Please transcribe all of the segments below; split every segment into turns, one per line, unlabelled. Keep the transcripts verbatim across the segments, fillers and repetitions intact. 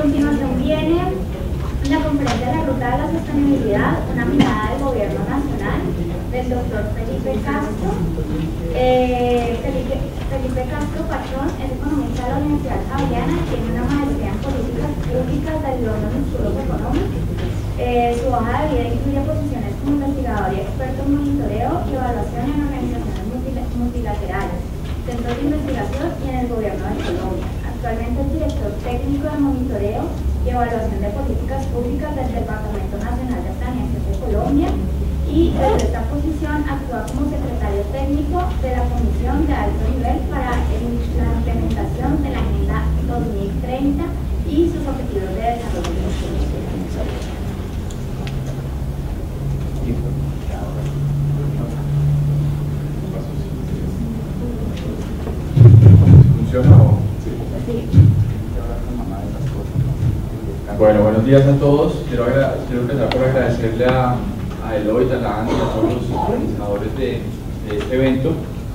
continuación viene la conferencia de la Ruta de la Sostenibilidad, una mirada del gobierno nacional, del doctor Felipe Castro. Eh, Felipe, Felipe Castro Pachón es economista de la Universidad Javeriana y tiene una maestría en políticas públicas del London School of Economics. Eh, su hoja de vida incluye posiciones como investigador y experto en monitoreo y evaluación en organizaciones multilaterales, centros de investigación y en el gobierno de Colombia. Actualmente es director técnico de monitoreo y evaluación de políticas públicas del Departamento Nacional de Planeación de Colombia y desde esta posición actúa como secretario técnico de la Comisión de Alto Nivel para la implementación de la Agenda dos mil treinta y sus objetivos de desarrollo sostenible.
¿Funciona o? Bueno, buenos días a todos. Quiero, quiero empezar por agradecerle a, a Eloy, a la ANDI, a todos los organizadores de, de este evento.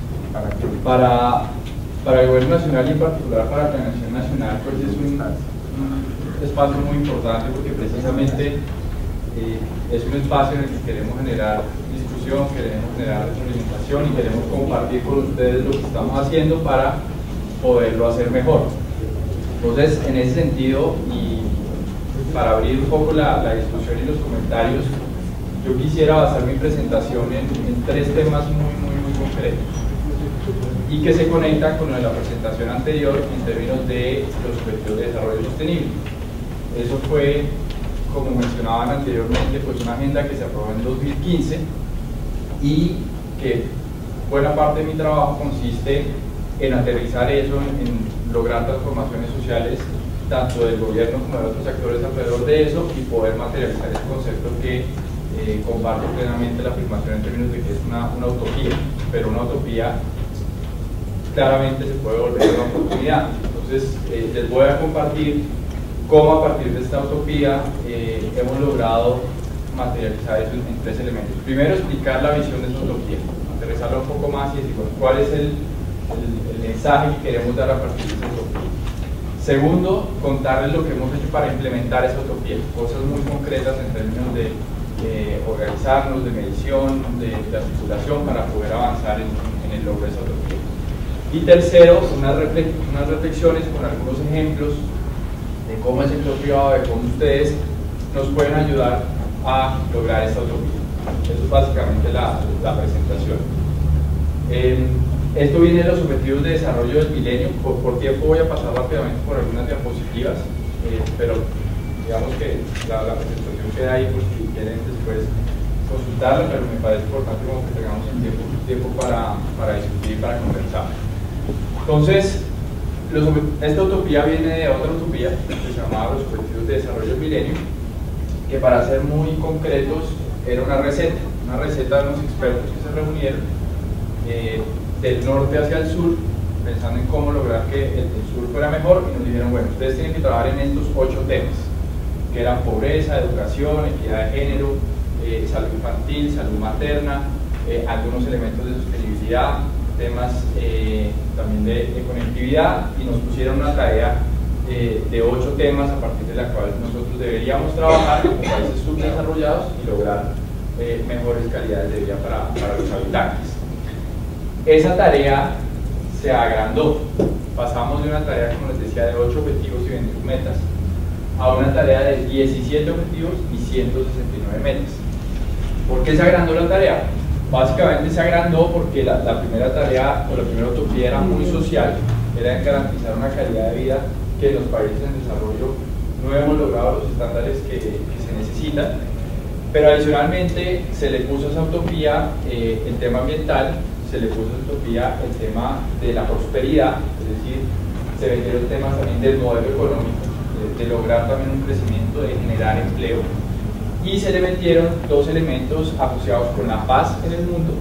Para, para el Gobierno Nacional y en particular para la Planeación Nacional, pues es un, un espacio muy importante porque precisamente eh, es un espacio en el que queremos generar discusión, queremos generar retroalimentación y queremos compartir con ustedes lo que estamos haciendo para poderlo hacer mejor. Entonces, en ese sentido, y para abrir un poco la, la discusión y los comentarios, yo quisiera basar mi presentación en, en tres temas muy, muy, muy concretos y que se conectan con lo de la presentación anterior en términos de los objetivos de desarrollo sostenible. Eso fue, como mencionaban anteriormente, pues una agenda que se aprobó en dos mil quince y que buena parte de mi trabajo consiste en aterrizar eso, en, en lograr transformaciones sociales tanto del gobierno como de otros actores alrededor de eso y poder materializar ese concepto que eh, comparto plenamente la afirmación en términos de que es una, una utopía, pero una utopía claramente se puede volver una oportunidad. Entonces eh, les voy a compartir cómo a partir de esta utopía eh, hemos logrado materializar eso en, en tres elementos. Primero, explicar la visión de esa utopía, aterrizarla un poco más y decir, bueno, cuál es el, el, el mensaje que queremos dar a partir de esa utopía. Segundo, contarles lo que hemos hecho para implementar esa utopía, cosas muy concretas en términos de eh, organizarnos, de medición, de, de articulación para poder avanzar en, en el logro de esa utopía. Y tercero, unas, reflex unas reflexiones con algunos ejemplos de cómo el sector privado, de cómo ustedes nos pueden ayudar a lograr esta utopía. Eso es básicamente la, la presentación. Eh, Esto viene de los objetivos de desarrollo del milenio. Por, por tiempo voy a pasar rápidamente por algunas diapositivas, eh, pero digamos que la, la presentación queda ahí por si quieren después consultarla, pero me parece importante como que tengamos un tiempo, tiempo para, para discutir y para conversar. Entonces, los, esta utopía viene de otra utopía que se llamaba los objetivos de desarrollo del milenio, que para ser muy concretos era una receta, una receta de unos expertos que se reunieron eh, del norte hacia el sur, pensando en cómo lograr que el, el sur fuera mejor, y nos dijeron, bueno, ustedes tienen que trabajar en estos ocho temas, que eran pobreza, educación, equidad de género, eh, salud infantil, salud materna, eh, algunos elementos de sostenibilidad, temas eh, también de, de conectividad, y nos pusieron una tarea eh, de ocho temas a partir de la cual nosotros deberíamos trabajar como países subdesarrollados y lograr eh, mejores calidades de vida para, para los habitantes. Esa tarea se agrandó, pasamos de una tarea, como les decía, de ocho objetivos y veintiún metas a una tarea de diecisiete objetivos y ciento sesenta y nueve metas. ¿Por qué se agrandó la tarea? Básicamente se agrandó porque la, la primera tarea o la primera utopía era muy social, era garantizar una calidad de vida que en los países en desarrollo no hemos logrado los estándares que, que se necesitan, pero adicionalmente se le puso a esa utopía eh, el tema ambiental, se le puso a esa utopía el tema de la prosperidad, es decir, se vendieron temas también del modelo económico, de, de lograr también un crecimiento, de generar empleo, y se le metieron dos elementos asociados con la paz en el mundo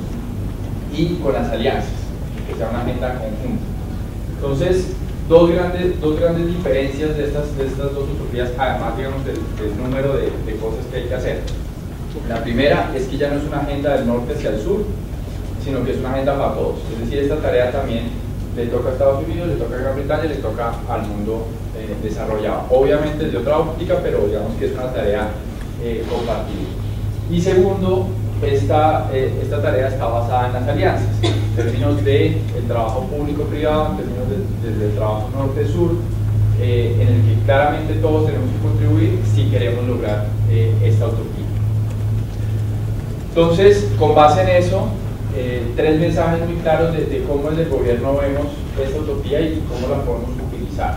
y con las alianzas, que sea una agenda conjunta. Entonces, dos grandes, dos grandes diferencias de estas, de estas dos utopías, además, digamos, del, del número de, de cosas que hay que hacer. La primera es que ya no es una agenda del norte hacia el sur, sino que es una agenda para todos. Es decir, esta tarea también le toca a Estados Unidos, le toca a Gran Bretaña, le toca al mundo eh, desarrollado. Obviamente desde otra óptica, pero digamos que es una tarea eh, compartida. Y segundo, esta, eh, esta tarea está basada en las alianzas, en términos del de trabajo público-privado, en términos de, de, del trabajo norte-sur, eh, en el que claramente todos tenemos que contribuir si queremos lograr eh, esta utopía. Entonces, con base en eso, eh, tres mensajes muy claros de, de cómo desde el gobierno vemos esta utopía y cómo la podemos utilizar.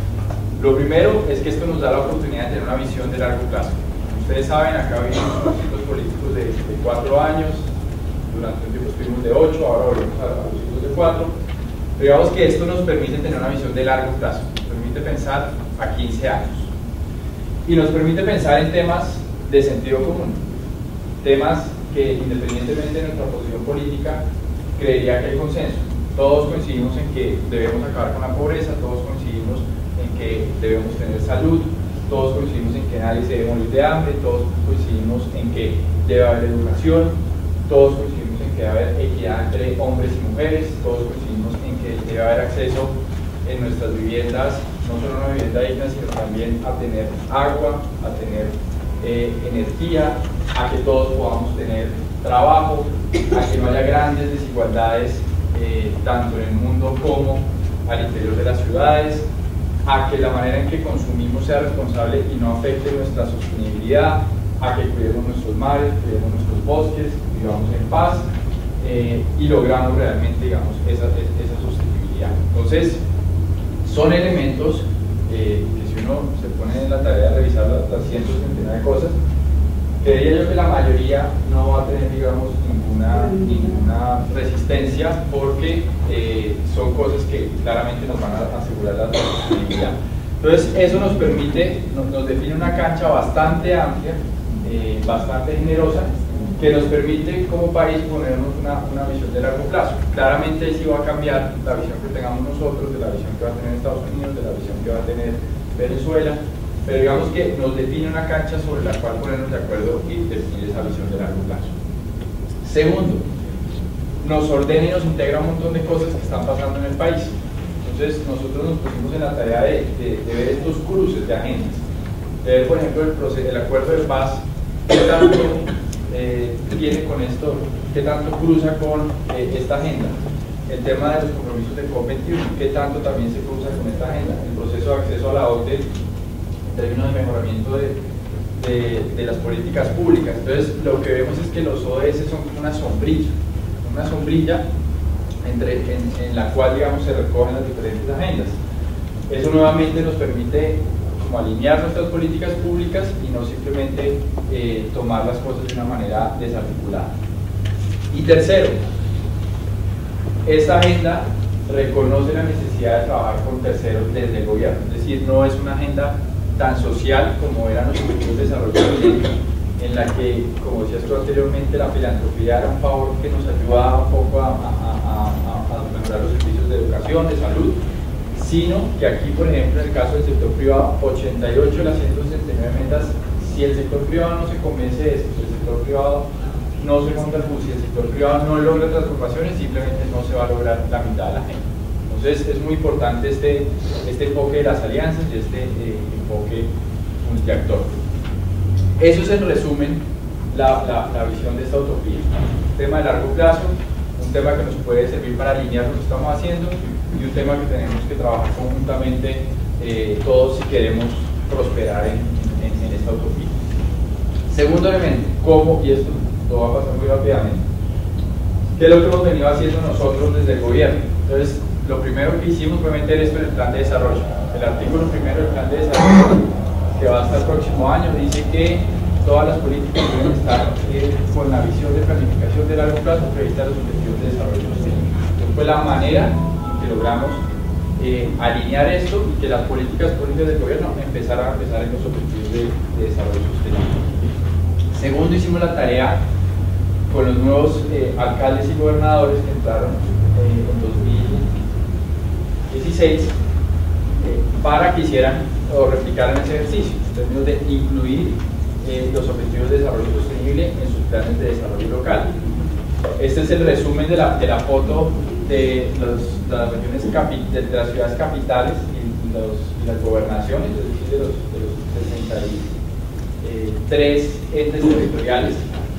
Lo primero es que esto nos da la oportunidad de tener una visión de largo plazo. Ustedes saben, acá vivimos unos ciclos políticos de, de cuatro años, durante un tiempo estuvimos de ocho, ahora volvemos a, a los ciclos de cuatro. Pero digamos que esto nos permite tener una visión de largo plazo, nos permite pensar a quince años. Y nos permite pensar en temas de sentido común, temas que independientemente de nuestra posición política, creería que hay consenso. Todos coincidimos en que debemos acabar con la pobreza, todos coincidimos en que debemos tener salud, todos coincidimos en que nadie se debe morir de hambre, todos coincidimos en que debe haber educación, todos coincidimos en que debe haber equidad entre hombres y mujeres, todos coincidimos en que debe haber acceso en nuestras viviendas, no solo a una vivienda digna, sino también a tener agua, a tener eh, energía, a que todos podamos tener trabajo, a que no haya grandes desigualdades eh, tanto en el mundo como al interior de las ciudades, a que la manera en que consumimos sea responsable y no afecte nuestra sostenibilidad, a que cuidemos nuestros mares, cuidemos nuestros bosques, vivamos en paz eh, y logramos realmente, digamos, esa, esa sostenibilidad. Entonces, son elementos eh, que si uno se pone en la tarea de revisar las, las ciento setenta y nueve cosas, creería yo que la mayoría no va a tener, digamos, ninguna, ninguna resistencia porque eh, son cosas que claramente nos van a asegurar la sostenibilidad. Entonces, eso nos permite, nos, nos define una cancha bastante amplia, eh, bastante generosa, que nos permite como país ponernos una, una visión de largo plazo. Claramente sí va a cambiar la visión que tengamos nosotros, de la visión que va a tener Estados Unidos, de la visión que va a tener Venezuela, pero digamos que nos define una cancha sobre la cual ponernos de acuerdo y definir esa visión de largo plazo. Segundo, nos ordena y nos integra un montón de cosas que están pasando en el país. Entonces nosotros nos pusimos en la tarea de, de, de ver estos cruces de agendas, de ver por ejemplo el, proceso, el acuerdo de paz, qué tanto eh, tiene con esto, qué tanto cruza con eh, esta agenda, el tema de los compromisos de COP veintiuno, qué tanto también se cruza con esta agenda, el proceso de acceso a la O T E en términos de mejoramiento de, de, de las políticas públicas. Entonces lo que vemos es que los O D S son como una sombrilla, una sombrilla entre, en, en la cual, digamos, se recogen las diferentes agendas. Eso nuevamente nos permite como alinear nuestras políticas públicas y no simplemente eh, tomar las cosas de una manera desarticulada. Y tercero, esta agenda reconoce la necesidad de trabajar con terceros desde el gobierno, es decir, no es una agenda tan social como eran los objetivos de desarrollo milenio, en la que, como decías tú anteriormente, la filantropía era un favor que nos ayudaba un poco a, a, a, a mejorar los servicios de educación, de salud, sino que aquí, por ejemplo, en el caso del sector privado, ochenta y ocho de las ciento sesenta y nueve metas, si el sector privado no se convence de esto, si el sector privado no se monta el bus, si el sector privado no logra transformaciones, simplemente no se va a lograr la mitad de la gente. Entonces es muy importante este, este enfoque de las alianzas y este eh, enfoque multiactor. Eso es en resumen la, la, la visión de esta utopía. Un tema de largo plazo, un tema que nos puede servir para alinear lo que estamos haciendo y un tema que tenemos que trabajar conjuntamente eh, todos si queremos prosperar en, en, en esta utopía. Segundo elemento, cómo, y esto lo va a pasar muy rápidamente, ¿qué es lo que hemos venido haciendo nosotros desde el gobierno? Entonces, lo primero que hicimos fue meter esto en el plan de desarrollo. El artículo primero del plan de desarrollo, que va hasta el próximo año, dice que todas las políticas deben estar eh, con la visión de planificación de largo plazo prevista los objetivos de desarrollo sostenible. Entonces fue la manera en que logramos eh, alinear esto y que las políticas públicas del gobierno empezaran a empezar en los objetivos de, de desarrollo sostenible. Segundo, hicimos la tarea con los nuevos eh, alcaldes y gobernadores que entraron eh, en dos mil dieciséis eh, para que hicieran o replicaran ese ejercicio en términos de incluir eh, los objetivos de desarrollo sostenible en sus planes de desarrollo local. Este es el resumen de la, de la foto de, los, de las regiones capi, de, de las ciudades capitales y, los, y las gobernaciones, es decir, de los, de los sesenta y tres entes territoriales.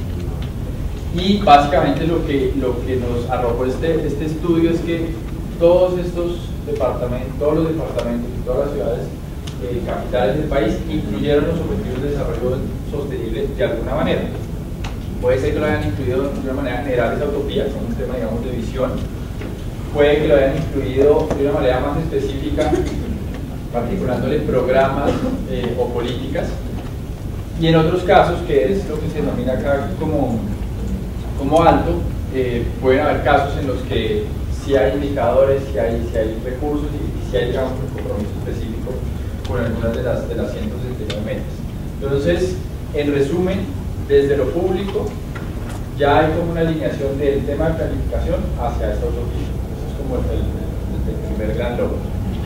Y básicamente lo que, lo que nos arrojó este, este estudio es que todos estos departamentos, todos los departamentos y todas las ciudades eh, capitales del país incluyeron los objetivos de desarrollo sostenible de alguna manera. Puede ser que lo hayan incluido de una manera general esa utopía, como un tema, digamos, de visión. Puede que lo hayan incluido de una manera más específica, particulándole programas eh, o políticas. Y en otros casos, que es lo que se denomina acá como, como alto, eh, pueden haber casos en los que sí hay indicadores, sí hay, sí hay recursos y sí hay, digamos, un compromiso específico con algunas de las, de las ciento sesenta y nueve metas. Entonces, en resumen, desde lo público ya hay como una alineación del tema de planificación hacia esta utopía. Eso es como el, el, el primer gran logro.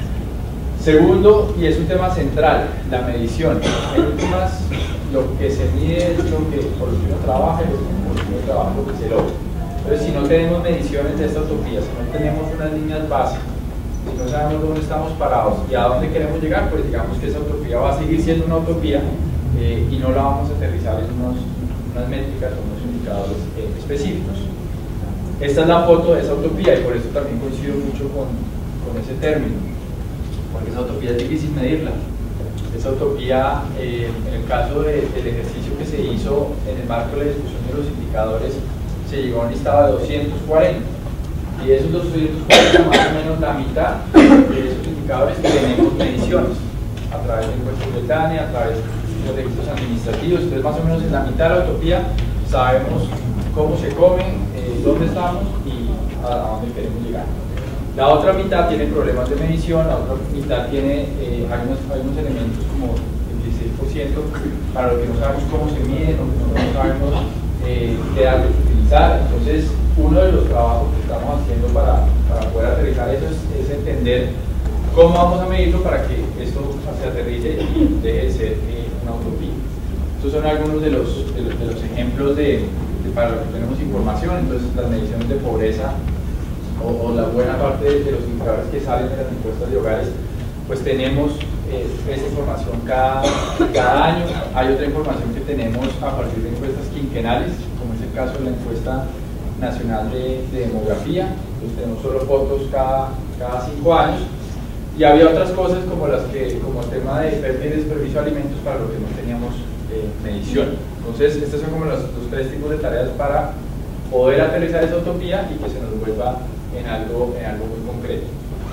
Segundo, y es un tema central, la medición. En últimas, lo que se mide es lo que, por lo que uno trabaja y lo que por lo que uno trabaja lo que se logra. Entonces, si no tenemos mediciones de esta utopía, si no tenemos unas líneas básicas, si no sabemos dónde estamos parados y a dónde queremos llegar, pues digamos que esa utopía va a seguir siendo una utopía eh, y no la vamos a aterrizar en unos, unas métricas o unos indicadores eh, específicos. Esta es la foto de esa utopía y por eso también coincido mucho con, con ese término, porque esa utopía es difícil medirla. Esa utopía, eh, en el caso de, del ejercicio que se hizo en el marco de la discusión de los indicadores, se llegó a un listado de doscientos cuarenta. Y de esos doscientos cuarenta, más o menos la mitad de esos indicadores tenemos mediciones a través de encuestas de Betania, a través de los registros administrativos. Entonces, más o menos en la mitad de la utopía sabemos cómo se come, eh, dónde estamos y a, a dónde queremos llegar. La otra mitad tiene problemas de medición, la otra mitad tiene eh, algunos, algunos elementos como el dieciséis por ciento para lo que no sabemos cómo se miden, o no, no sabemos eh, qué datos utilizar. Entonces, uno de los trabajos que estamos haciendo para, para poder aterrizar eso es, es entender cómo vamos a medirlo para que esto se aterrice y deje de ser eh, una utopía. Estos son algunos de los, de los, de los ejemplos de, de para los que tenemos información. Entonces, las mediciones de pobreza o, o la buena parte de, de los indicadores que salen de las encuestas de hogares, pues tenemos eh, esa información cada, cada año. Hay otra información que tenemos a partir de encuestas quinquenales, como es el caso de la encuesta nacional de, de demografía. Entonces tenemos solo fotos cada, cada cinco años. Y había otras cosas como las que, como el tema de pérdida y desperdicio de alimentos, para lo que no teníamos eh, medición. Entonces, estos son como los, los tres tipos de tareas para poder aterrizar esa utopía y que se nos vuelva en algo, en algo muy concreto.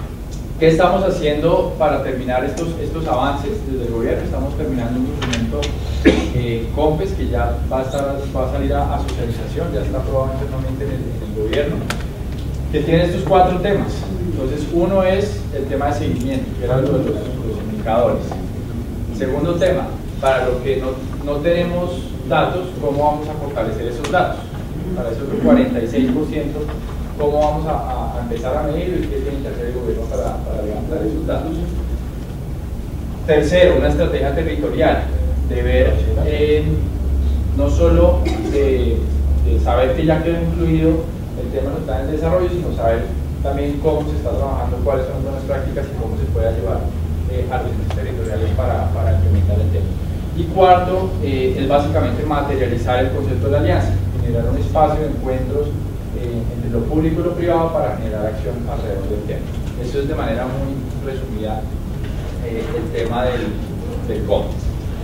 ¿Qué estamos haciendo para terminar estos, estos avances desde el gobierno? Estamos terminando un documento eh, COMPES que ya va a, estar, va a salir a, a socialización, ya está aprobado internamente en el, en el gobierno, que tiene estos cuatro temas. Entonces, uno es el tema de seguimiento, que era lo de los, los indicadores. Segundo tema, para lo que no, no tenemos datos, ¿cómo vamos a fortalecer esos datos? Para eso el cuarenta y seis por ciento, ¿cómo vamos a, a empezar a medir y qué tiene que hacer el gobierno para, para levantar esos datos? Tercero, una estrategia territorial, de ver eh, no solo de, de saber que ya quedó incluido el tema de los planes de desarrollo, sino saber también cómo se está trabajando, cuáles son las buenas prácticas y cómo se puede ayudar eh, a los entes territoriales para, para implementar el tema. Y cuarto, eh, es básicamente materializar el concepto de la alianza, generar un espacio de encuentros eh, entre lo público y lo privado para generar acción alrededor del tema. Eso es de manera muy resumida eh, el tema del, del COMPES.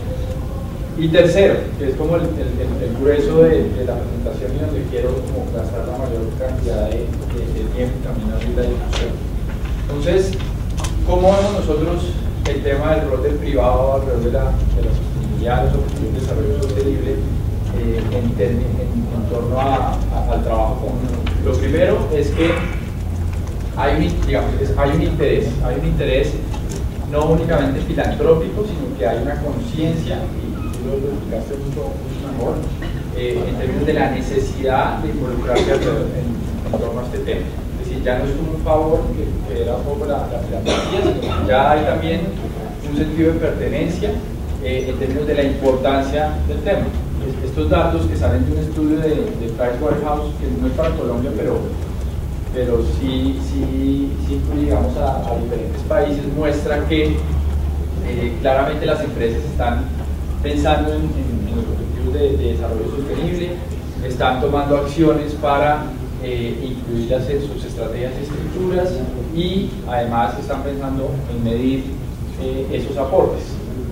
Y tercero, que es como el, el, el grueso de, de la presentación y donde quiero como gastar la mayor cantidad de, de, de tiempo también abrir la discusión. Entonces, ¿cómo vemos nosotros el tema del rol del privado alrededor de la, de la sostenibilidad, los objetivos de desarrollo sostenible eh, en, en, en torno a, a, al trabajo común? Lo primero es que hay un, digamos, es, hay un interés, hay un interés no únicamente filantrópico, sino que hay una conciencia, lo explicaste mucho, mucho mejor, eh, en términos de la necesidad de involucrarse en, en torno a este tema. Es decir, ya no es como un favor, que, que era un poco la, la filantropía, sino ya hay también un sentido de pertenencia eh, en términos de la importancia del tema. estos datos que salen de un estudio de, de Pricewaterhouse, que no es para Colombia, pero, pero sí, sí, sí digamos, a, a diferentes países, muestra que eh, claramente las empresas están pensando en, en, en los objetivos de, de desarrollo sostenible, están tomando acciones para eh, incluirlas en sus estrategias y estructuras, y además están pensando en medir eh, esos aportes.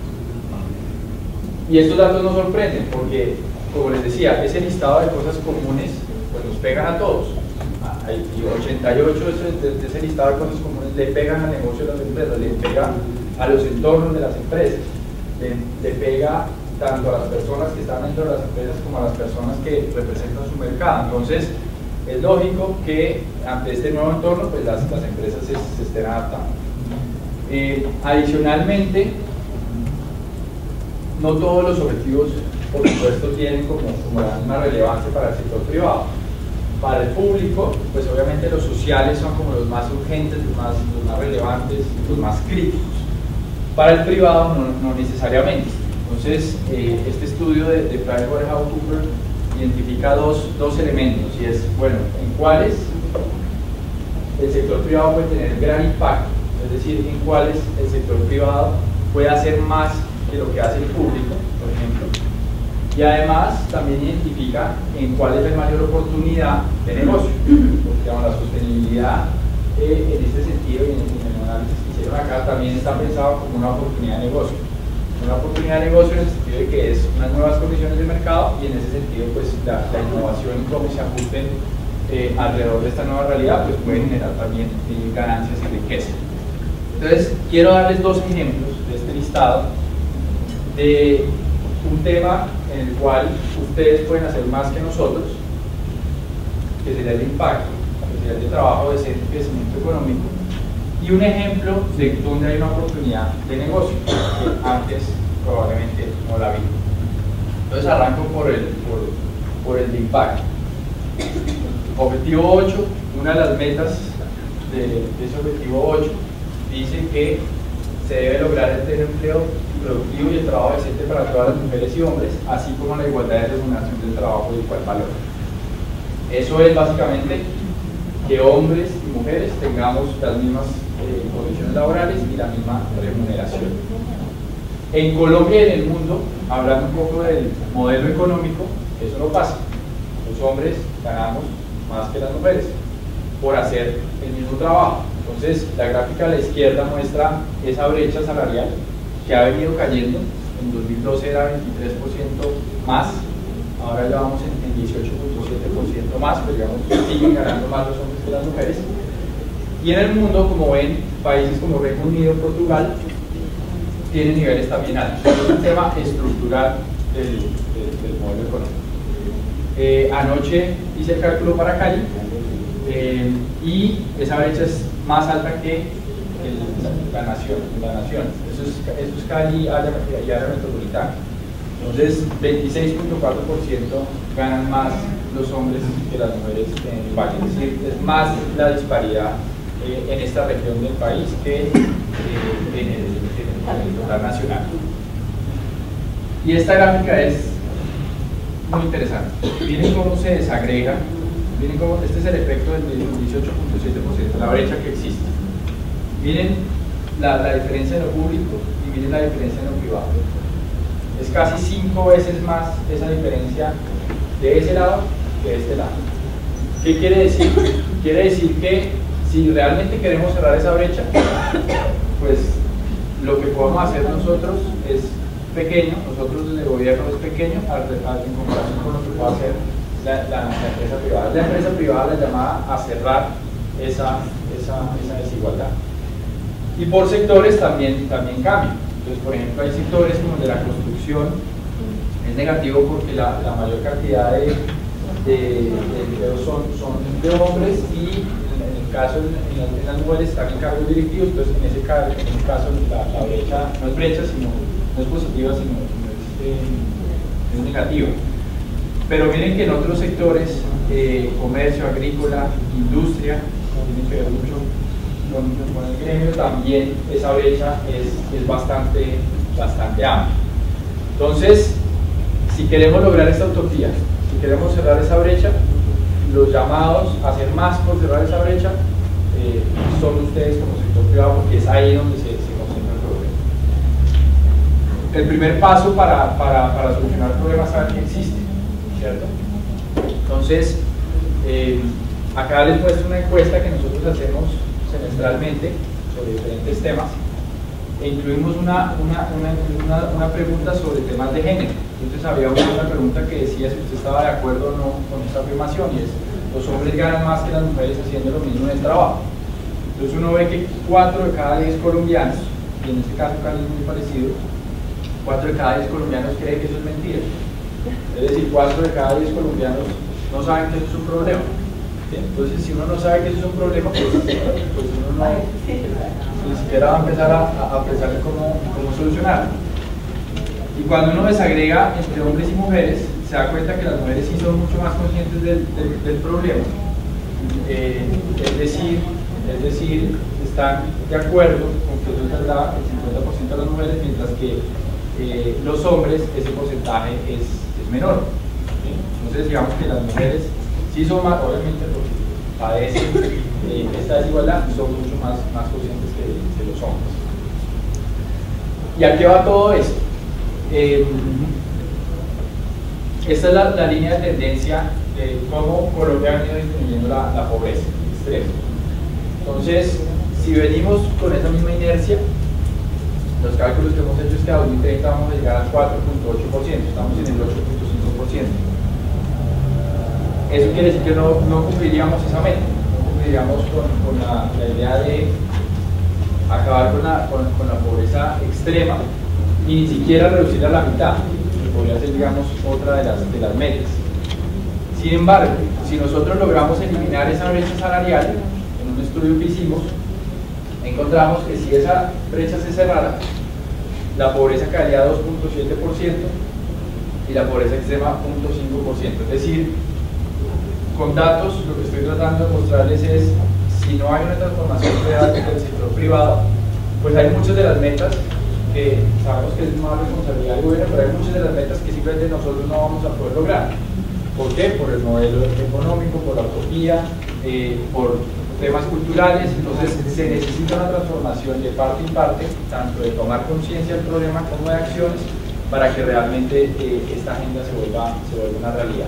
Y estos datos nos sorprenden porque, como les decía, ese listado de cosas comunes pues nos pegan a todos. Hay ochenta y ocho de, de ese listado de cosas comunes le pegan al negocio de las empresas, le pegan a los entornos de las empresas, le, le pega tanto a las personas que están dentro de las empresas como a las personas que representan su mercado. Entonces, es lógico que ante este nuevo entorno pues las, las empresas se, se estén adaptando. Eh, adicionalmente, no todos los objetivos, por supuesto, tienen como, como la misma relevancia para el sector privado. Para el público, pues obviamente los sociales son como los más urgentes, los más, los más relevantes, los más críticos. Para el privado, no, no necesariamente. Entonces, eh, este estudio de, de PricewaterhouseCoopers identifica dos, dos elementos, y es, bueno, en cuáles el sector privado puede tener gran impacto, es decir, en cuáles el sector privado puede hacer más de lo que hace el público, por ejemplo, y además también identifica en cuál es la mayor oportunidad de negocio, porque digamos, la sostenibilidad eh, en este sentido y en el análisis que hicieron acá también está pensado como una oportunidad de negocio. Una oportunidad de negocio en el sentido de que es unas nuevas condiciones de mercado, y en ese sentido pues la, la innovación y cómo se ajusten eh, alrededor de esta nueva realidad pues puede generar también eh, ganancias y riqueza. Entonces quiero darles dos ejemplos de este listado de un tema en el cual ustedes pueden hacer más que nosotros, que sería el impacto, que sería el de trabajo decente y crecimiento económico, y un ejemplo de donde hay una oportunidad de negocio que antes probablemente no la vi. Entonces arranco por el, por, por el de impacto. Objetivo ocho, una de las metas de, de ese objetivo ocho dice que se debe lograr el tener empleo productivo y el trabajo decente para todas las mujeres y hombres, así como la igualdad de remuneración del trabajo de igual valor. Eso es básicamente que hombres y mujeres tengamos las mismas eh, condiciones laborales y la misma remuneración. En Colombia y en el mundo, hablando un poco del modelo económico, eso no pasa. Los hombres ganamos más que las mujeres por hacer el mismo trabajo. Entonces, la gráfica a la izquierda muestra esa brecha salarial que ha venido cayendo. En dos mil doce era veintitrés por ciento más, ahora ya vamos en, en dieciocho punto siete por ciento más, pero digamos siguen ganando más los hombres que las mujeres. Y en el mundo, como ven, países como Reino Unido, Portugal, tienen niveles también altos. Es un tema estructural del, del, del modelo económico. Eh, anoche hice el cálculo para Cali eh, y esa brecha es más alta que el, la, la nación. La nación. Eso, es, eso es Cali y área metropolitana. Entonces, veintiséis punto cuatro por ciento ganan más los hombres que las mujeres en el valle. Es decir, es más la disparidad eh, en esta región del país que eh, en, el, en el total nacional. Y esta gráfica es muy interesante. Miren cómo se desagrega. Miren cómo este es el efecto del dieciocho punto siete por ciento, la brecha que existe. Miren la, la diferencia en lo público y miren la diferencia en lo privado. Es casi cinco veces más esa diferencia de ese lado que de este lado. ¿Qué quiere decir? Quiere decir que si realmente queremos cerrar esa brecha, pues lo que podemos hacer nosotros es pequeño, nosotros desde el gobierno es pequeño en comparación con lo que puede hacer la, la, la empresa privada. La empresa privada la llamada a cerrar esa, esa, esa desigualdad. Y por sectores también, también cambia. Entonces, por ejemplo, hay sectores como el de la construcción, es negativo porque la, la mayor cantidad de, de, de empleos son, son de hombres, y en el caso en, en las mujeres están en cargos directivos. Entonces en ese caso, en ese caso la, la brecha no es brecha, sino no es positiva, sino, sino es, eh, es negativa. Pero miren que en otros sectores, eh, comercio, agrícola, industria, tienen que ver mucho con, con el gremio, también esa brecha es, es bastante, bastante amplia. Entonces, si queremos lograr esta utopía, si queremos cerrar esa brecha, los llamados a hacer más por cerrar esa brecha eh, son ustedes como sector privado, porque es ahí donde se, se concentra el problema. El primer paso para, para, para solucionar el problema es saber que existe, ¿cierto? Entonces, eh, acá les muestro una encuesta que nosotros hacemos semestralmente sobre diferentes temas, e incluimos una, una, una, una, una pregunta sobre temas de género. Entonces había una pregunta que decía si usted estaba de acuerdo o no con esta afirmación, y es: los hombres ganan más que las mujeres haciendo lo mismo en el trabajo. Entonces uno ve que cuatro de cada diez colombianos, y en este caso Cali es muy parecido, cuatro de cada diez colombianos creen que eso es mentira. Es decir, cuatro de cada diez colombianos no saben que eso es un problema. ¿Sí? Entonces, si uno no sabe que eso es un problema, pues, pues uno no, ni siquiera va a empezar a, a pensar en cómo, cómo solucionarlo. Y cuando uno desagrega entre hombres y mujeres, se da cuenta que las mujeres sí son mucho más conscientes del, del, del problema. Eh, es decir, es decir, están de acuerdo con que eso es verdad el cincuenta por ciento de las mujeres, mientras que eh, los hombres ese porcentaje es, es menor. ¿Sí? Entonces, digamos que las mujeres sí son más, obviamente, porque padecen eh, esta desigualdad, son mucho más, más conscientes que, que los hombres. ¿Y a qué va todo esto? Eh, esta es la, la línea de tendencia de cómo Colombia ha venido disminuyendo la, la pobreza extrema. Entonces, si venimos con esa misma inercia, los cálculos que hemos hecho es que a dos mil treinta vamos a llegar al cuatro punto ocho por ciento, estamos en el ocho punto cinco por ciento. Eso quiere decir que no, no cumpliríamos esa meta, no cumpliríamos con, con la, la idea de acabar con la, con, con la pobreza extrema, y ni siquiera reducirla a la mitad, que podría ser, digamos, otra de las, de las metas. Sin embargo, si nosotros logramos eliminar esa brecha salarial, en un estudio que hicimos, encontramos que si esa brecha se cerrara, la pobreza caería a dos punto siete por ciento y la pobreza extrema a cero punto cinco por ciento. Es decir, con datos, lo que estoy tratando de mostrarles es, si no hay una transformación real del sector privado, pues hay muchas de las metas que sabemos que es más responsabilidad del gobierno, pero hay muchas de las metas que simplemente nosotros no vamos a poder lograr. ¿Por qué? Por el modelo económico, por la utopía, eh, por temas culturales. Entonces se necesita una transformación de parte en parte, tanto de tomar conciencia del problema como de acciones, para que realmente eh, esta agenda se vuelva, se vuelva una realidad.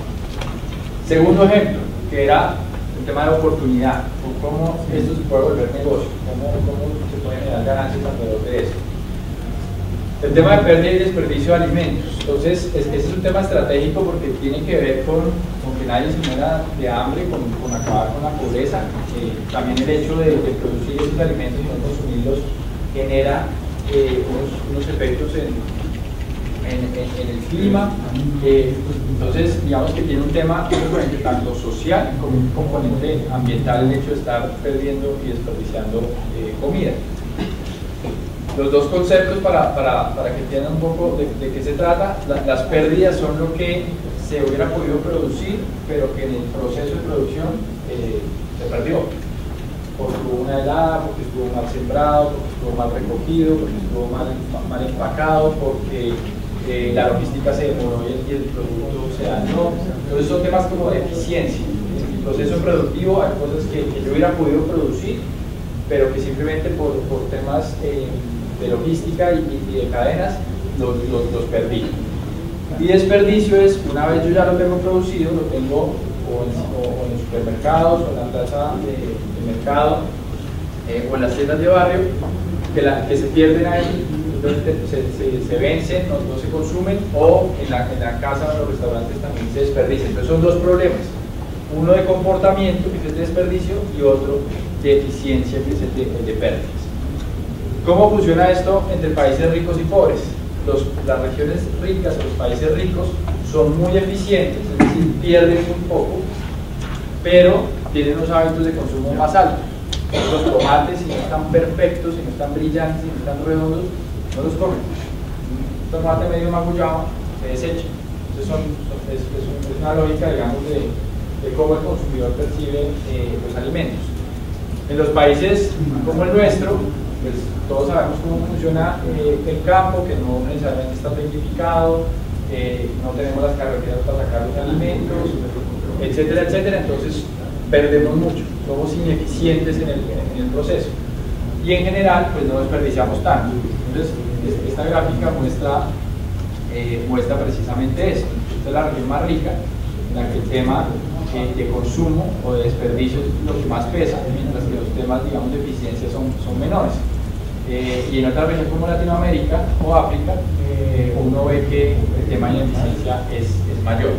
Segundo ejemplo, que era el tema de oportunidad, o cómo esto se puede volver negocio, cómo, cómo se pueden generar ganancias alrededor de eso. El tema de pérdida y desperdicio de alimentos. Entonces, es, ese es un tema estratégico porque tiene que ver con, con que nadie se muera de hambre, con, con acabar con la pobreza. Eh, también el hecho de, de producir esos alimentos y no consumirlos genera eh, unos, unos efectos en, en, en, en el clima. Eh, entonces, digamos que tiene un tema, un componente tanto social como un componente ambiental, el hecho de estar perdiendo y desperdiciando eh, comida. Los dos conceptos para, para, para que entiendan un poco de, de qué se trata. La, las pérdidas son lo que se hubiera podido producir, pero que en el proceso de producción eh, se perdió. Porque hubo una helada, porque estuvo mal sembrado, porque estuvo mal recogido, porque estuvo mal, mal empacado, porque eh, la logística se demoró y el, y el producto se dañó. Entonces son temas como de eficiencia. En el proceso productivo hay cosas que, que yo hubiera podido producir, pero que simplemente por, por temas eh, de logística y, y de cadenas los, los, los perdí. Y desperdicio es, una vez yo ya lo tengo producido, lo tengo o en, o, o en los supermercados, o en la plaza de, de mercado, eh, o en las tiendas de barrio, que, la, que se pierden ahí, entonces se, se, se vencen, no, no se consumen, o en la, en la casa o en los restaurantes también se desperdician. Entonces son dos problemas, uno de comportamiento, que es el de desperdicio, y otro de eficiencia, que es el de, el de pérdidas. ¿Cómo funciona esto entre países ricos y pobres? Los, las regiones ricas o los países ricos son muy eficientes, es decir, pierden muy poco, pero tienen unos hábitos de consumo más altos. Los tomates, si no están perfectos, si no están brillantes, si no están redondos, no los comen. Un tomate medio magullado se desecha. Entonces son, son, es, es, un, es una lógica, digamos, de, de cómo el consumidor percibe eh, los alimentos. En los países como el nuestro, pues todos sabemos cómo funciona eh, el campo, que no necesariamente está tecnificado, eh, no tenemos las carreteras para sacar los alimentos, etcétera, etcétera. Entonces perdemos mucho, somos ineficientes en el, en el proceso y en general pues no desperdiciamos tanto. Entonces esta gráfica muestra, eh, muestra precisamente eso. Esta es la región más rica, en la que el tema eh, de consumo o de desperdicio es lo que más pesa, mientras que los temas, digamos, de eficiencia son, son menores. Eh, y en otras regiones como Latinoamérica o África, eh, uno ve que el tema de ineficiencia es, es mayor.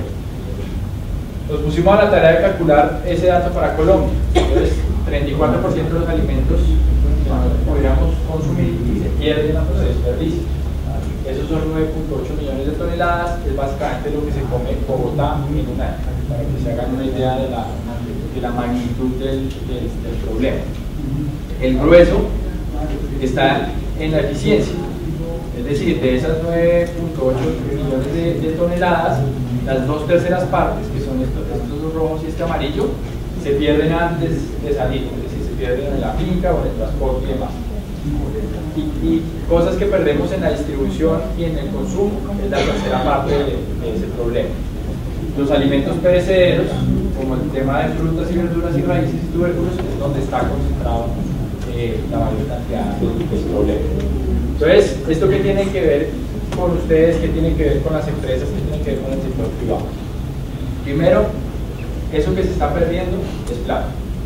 Nos pusimos a la tarea de calcular ese dato para Colombia. Entonces, treinta y cuatro por ciento de los alimentos que nosotros podríamos consumir se pierden a proceso de desperdicio. Esos son nueve punto ocho millones de toneladas, es básicamente lo que se come Bogotá en un año, para que se hagan una idea de la, de la magnitud del, del, del problema. El grueso está en la eficiencia, es decir, de esas nueve punto ocho millones de, de toneladas, las dos terceras partes, que son estos, estos dos rojos y este amarillo, se pierden antes de salir, es decir, se pierden en la finca o en el transporte y demás. Y, y cosas que perdemos en la distribución y en el consumo es la tercera parte de, de ese problema. Los alimentos perecederos, como el tema de frutas y verduras y raíces y tubérculos, es donde está concentrado eh, la mayor cantidad del, del problema. Entonces, ¿esto qué tiene que ver con ustedes? ¿Qué tiene que ver con las empresas? ¿Qué tiene que ver con el sector privado? Primero, eso que se está perdiendo es plata.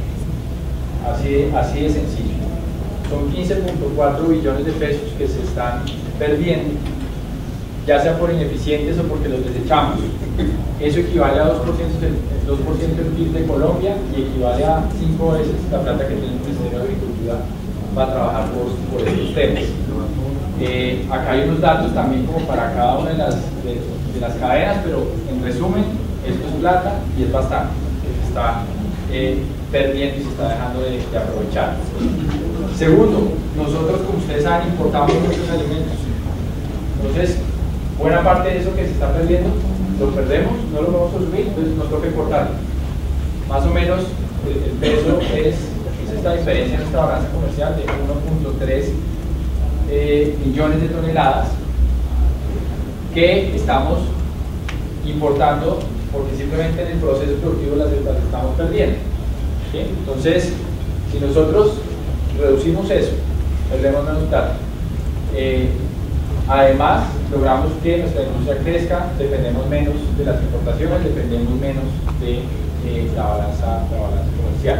Así, así de sencillo. Son quince punto cuatro billones de pesos que se están perdiendo, ya sea por ineficientes o porque los desechamos. Eso equivale a dos por ciento del, dos por ciento del P I B de Colombia y equivale a cinco veces la plata que tiene el Ministerio de Agricultura para trabajar por, por estos temas. Eh, acá hay unos datos también como para cada una de las, de, de las cadenas, pero en resumen, esto es plata y es bastante, que se está eh, perdiendo y se está dejando de, de aprovechar. Segundo, nosotros, como ustedes saben, importamos muchos alimentos. Entonces, buena parte de eso que se está perdiendo, lo perdemos, no lo vamos a consumir, entonces nos toca importarlo. Más o menos, el, el peso es, es esta diferencia en nuestra balanza comercial de uno punto tres eh, millones de toneladas que estamos importando porque simplemente en el proceso productivo las, las estamos perdiendo. ¿Sí? Entonces, si nosotros reducimos eso, perdemos menos plata. Eh, además, logramos que nuestra industria crezca, dependemos menos de las importaciones, dependemos menos de eh, la, balanza, la balanza comercial.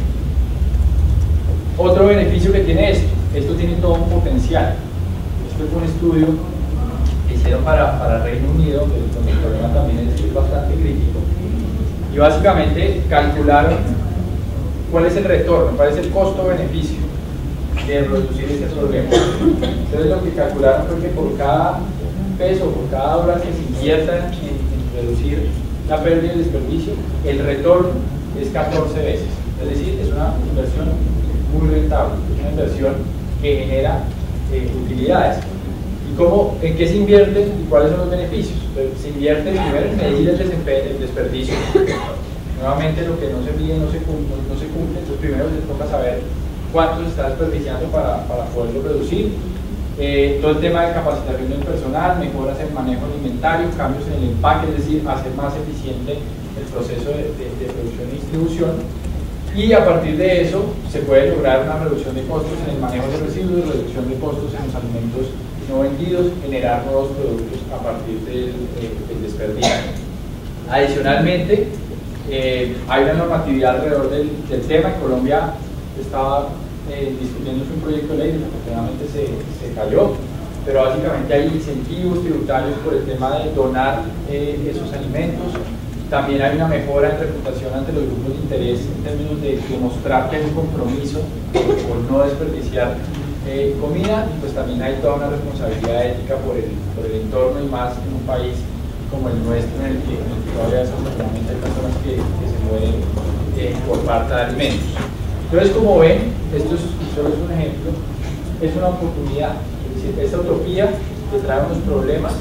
Otro beneficio que tiene esto, esto tiene todo un potencial. Esto fue un estudio que hicieron para, para Reino Unido, donde el problema también es bastante crítico, y básicamente calcularon cuál es el retorno, cuál es el costo-beneficio de reducir este problema. Entonces lo que calcularon fue que por cada peso, por cada dólar que se invierta en, en reducir la pérdida y el desperdicio, el retorno es catorce veces. Es decir, es una inversión muy rentable, es una inversión que genera eh, utilidades. ¿Y cómo, en qué se invierte y cuáles son los beneficios? Pues, se invierte primero en medir el, el desperdicio. Nuevamente, lo que no se mide no se cumple, no se cumple, entonces primero se toca saber cuánto se está desperdiciando para, para poderlo reducir. Eh, todo el tema de capacitación del personal, mejoras en manejo alimentario, cambios en el empaque, es decir, hacer más eficiente el proceso de, de, de producción y distribución. Y a partir de eso se puede lograr una reducción de costos en el manejo de residuos, reducción de costos en los alimentos no vendidos, generar nuevos productos a partir del, del desperdicio. Adicionalmente, eh, hay una normatividad alrededor del, del tema. En Colombia estaba eh, discutiéndose un proyecto de ley, desafortunadamente se, se cayó, pero básicamente hay incentivos tributarios por el tema de donar eh, esos alimentos. También hay una mejora en reputación ante los grupos de interés en términos de demostrar que hay un compromiso por no desperdiciar eh, comida, y pues también hay toda una responsabilidad ética por el, por el entorno, y más en un país como el nuestro, en el que, en el que todavía desafortunadamente hay personas que, que se mueren eh, por falta de alimentos. Entonces, como ven, esto es, solo es un ejemplo, es una oportunidad. Es decir, esta utopía que trae unos problemas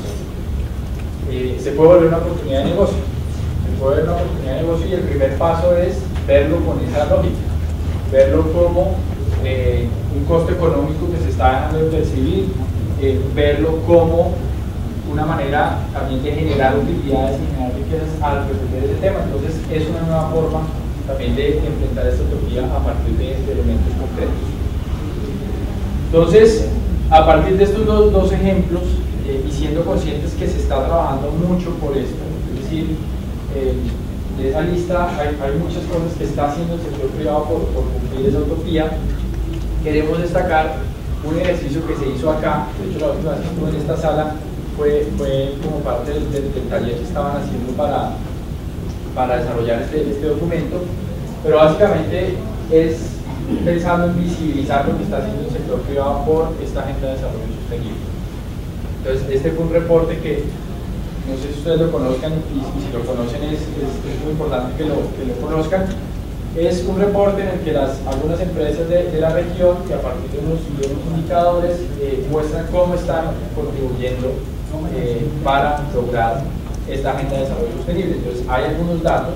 eh, se puede volver una oportunidad de negocio. Se puede volver una oportunidad de negocio, y el primer paso es verlo con esa lógica, verlo como eh, un costo económico que se está dejando de percibir, eh, verlo como una manera también de generar utilidades y generar riquezas al resolver ese tema. Entonces es una nueva forma también de enfrentar esta utopía a partir de, de elementos concretos. Entonces, a partir de estos dos, dos ejemplos, eh, y siendo conscientes que se está trabajando mucho por esto, es decir, eh, de esa lista hay, hay muchas cosas que está haciendo el sector privado por, por cumplir esa utopía, queremos destacar un ejercicio que se hizo acá. De hecho, la última vez que estuve en esta sala fue, fue como parte del, del, del taller que estaban haciendo para, para desarrollar este, este documento, pero básicamente es pensando en visibilizar lo que está haciendo el sector privado por esta agenda de desarrollo sostenible. Entonces, este fue un reporte que no sé si ustedes lo conozcan, y, y si lo conocen es, es, es muy importante que lo, que lo conozcan. Es un reporte en el que las, algunas empresas de, de la región, que a partir de unos, de unos indicadores eh, muestran cómo están contribuyendo eh, para lograr esta agenda de desarrollo sostenible. Entonces, hay algunos datos,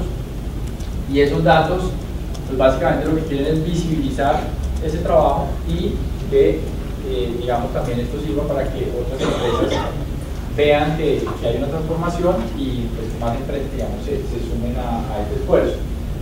y esos datos pues básicamente lo que quieren es visibilizar ese trabajo y que, eh, digamos, también esto sirva para que otras empresas vean que, que hay una transformación y pues que más empresas, digamos, se, se sumen a, a este esfuerzo.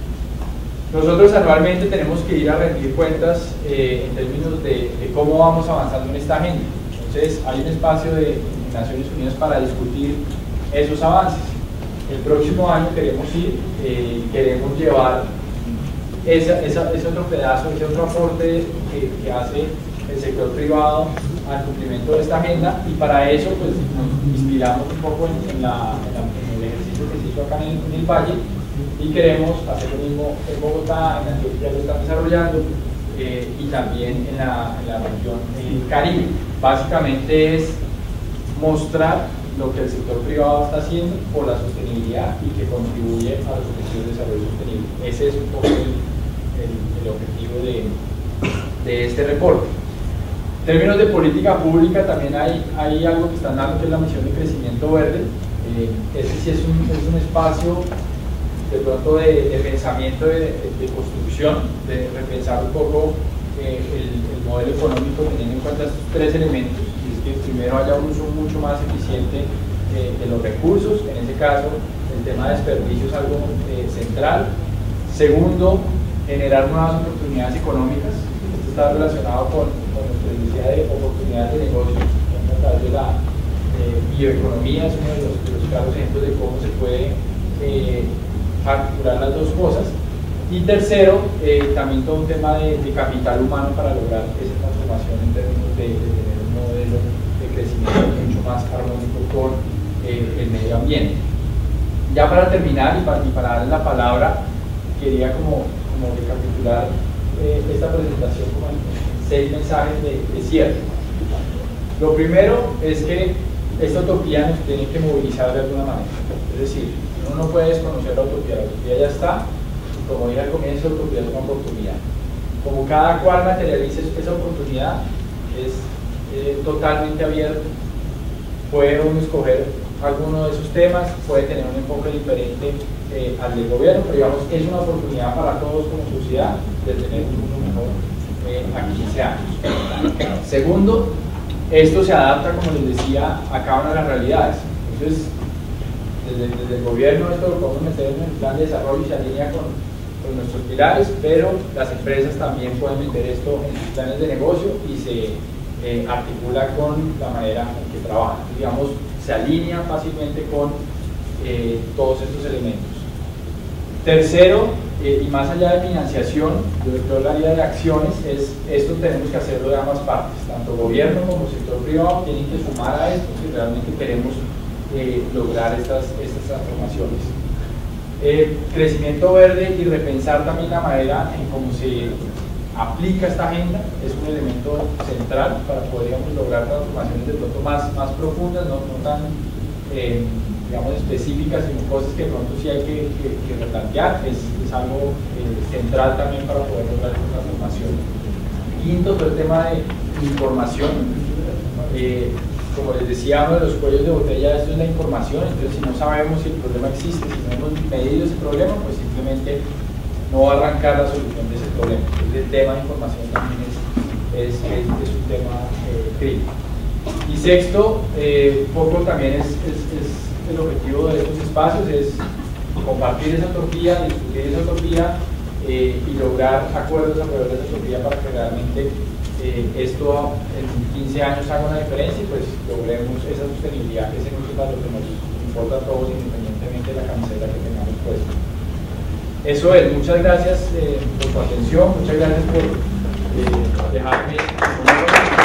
Nosotros anualmente tenemos que ir a rendir cuentas eh, en términos de, de cómo vamos avanzando en esta agenda. Entonces, hay un espacio de Naciones Unidas para discutir esos avances. El próximo año queremos ir, eh, queremos llevar Esa, esa, ese otro pedazo, ese otro aporte que, que hace el sector privado al cumplimiento de esta agenda, y para eso pues nos inspiramos un poco en, en, la, en, la, en el ejercicio que se hizo acá en el, en el Valle, y queremos hacer lo mismo en Bogotá, en Antioquia lo están desarrollando, eh, y también en la, en la región del Caribe. Básicamente es mostrar lo que el sector privado está haciendo por la sostenibilidad y que contribuye a los objetivos de desarrollo sostenible. Ese es un poco el, el, el objetivo de, de este reporte. En términos de política pública también hay, hay algo que están dando, que es la misión de crecimiento verde. Eh, ese sí es un, es un espacio de pronto de, de pensamiento, de, de, de construcción, de repensar un poco eh, el, el modelo económico teniendo en cuenta estos tres elementos. Que primero haya un uso mucho más eficiente eh, de los recursos, en este caso el tema de desperdicio es algo eh, central. Segundo, generar nuevas oportunidades económicas. Esto está relacionado con, con nuestra idea de oportunidades de negocio a través de la eh, bioeconomía. Es uno de los, de los claros ejemplos de cómo se puede eh, articular las dos cosas. Y tercero, eh, también todo un tema de, de capital humano para lograr esa transformación en términos de, de tener un modelo de crecimiento mucho más armónico con eh, el medio ambiente. Ya para terminar y para, y para darles la palabra, quería como, como recapitular eh, esta presentación como en seis mensajes de, de cierre. Lo primero es que esta utopía nos tiene que movilizar de alguna manera. Es decir, uno no puede desconocer la utopía, la utopía ya está. Como dije al comienzo, la utopía es una oportunidad. Como cada cual materialice esa oportunidad, es eh, totalmente abierto. Puede uno escoger alguno de esos temas, puede tener un enfoque diferente eh, al del gobierno, pero digamos, es una oportunidad para todos como sociedad de tener un mundo mejor eh, a quince años. Segundo, esto se adapta, como les decía, a cada una de las realidades. Entonces, desde, desde el gobierno esto lo podemos meter en el plan de desarrollo y se alinea con con nuestros pilares, pero las empresas también pueden meter esto en sus planes de negocio y se eh, articula con la manera en que trabajan. Digamos, se alinea fácilmente con eh, todos estos elementos. Tercero, eh, y más allá de financiación, yo, yo hablaría de acciones, es esto tenemos que hacerlo de ambas partes, tanto gobierno como sector privado tienen que sumar a esto si realmente queremos eh, lograr estas, estas transformaciones. Eh, crecimiento verde y repensar también la manera en cómo se aplica esta agenda es un elemento central para poder, digamos, lograr transformaciones de pronto más, más profundas, no, no tan eh, digamos, específicas, sino cosas que de pronto sí hay que, que, que replantear. Es, es algo eh, central también para poder lograr esta transformación. Quinto, todo el tema de información. Eh, Como les decía, uno de los cuellos de botella esto es la información. Entonces, si no sabemos si el problema existe, si no hemos medido ese problema, pues simplemente no va a arrancar la solución de ese problema. Entonces, el tema de información también es, es, es, es un tema eh, crítico. Y sexto, eh, un poco también es, es, es el objetivo de estos espacios, es compartir esa utopía, discutir esa utopía eh, y lograr acuerdos alrededor de esa utopía para que realmente eh, esto en quince años haga una diferencia y pues logremos esa sostenibilidad, que es en última lo que nos importa a todos independientemente de la camiseta que tengamos puesta. Eso es, muchas gracias eh, por tu atención, muchas gracias por eh, dejarme